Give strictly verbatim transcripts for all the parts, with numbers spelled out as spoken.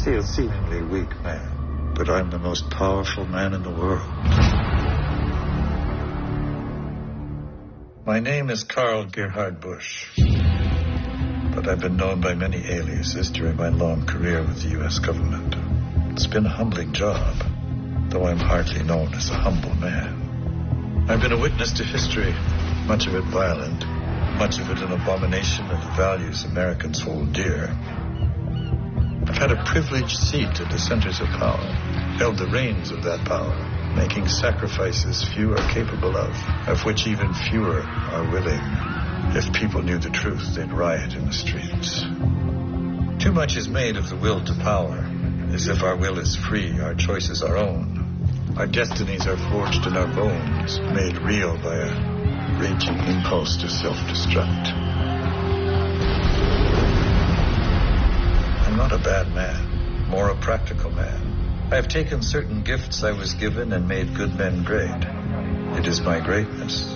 see a seemingly weak man, but I'm the most powerful man in the world. My name is Karl Gerhard Busch, but I've been known by many aliases during my long career with the U S government. It's been a humbling job, though I'm hardly known as a humble man. I've been a witness to history, much of it violent, much of it an abomination of the values Americans hold dear. I've had a privileged seat at the centers of power, held the reins of that power, making sacrifices few are capable of, of which even fewer are willing. If people knew the truth, they'd riot in the streets. Too much is made of the will to power, as if our will is free, our choices our own. Our destinies are forged in our bones, made real by a raging impulse to self-destruct. I'm not a bad man, more a practical man. I have taken certain gifts I was given and made good men great. It is my greatness.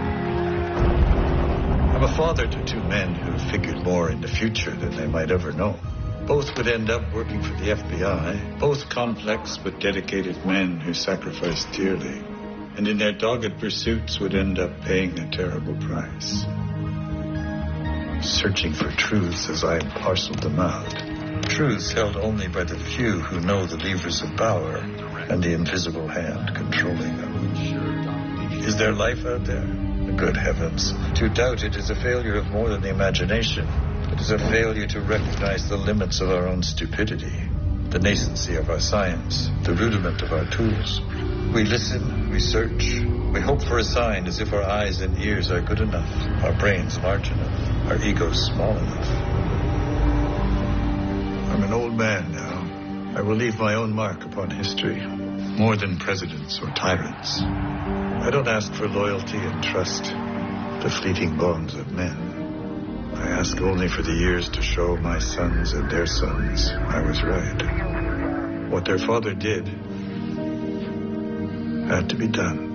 I'm a father to two men who figured more in the future than they might ever know. Both would end up working for the F B I, both complex but dedicated men who sacrificed dearly, and in their dogged pursuits would end up paying a terrible price. Searching for truths as I parceled them out. Truths held only by the few who know the levers of power and the invisible hand controlling them. Is there life out there? Good heavens. To doubt it is a failure of more than the imagination. It is a failure to recognize the limits of our own stupidity, the nascency of our science, the rudiment of our tools. We listen, we search, we hope for a sign as if our eyes and ears are good enough, our brains large enough, our egos small enough. I'm an old man now. I will leave my own mark upon history, more than presidents or tyrants. I don't ask for loyalty and trust, the fleeting bonds of men. I ask only for the years to show my sons and their sons I was right. What their father did had to be done.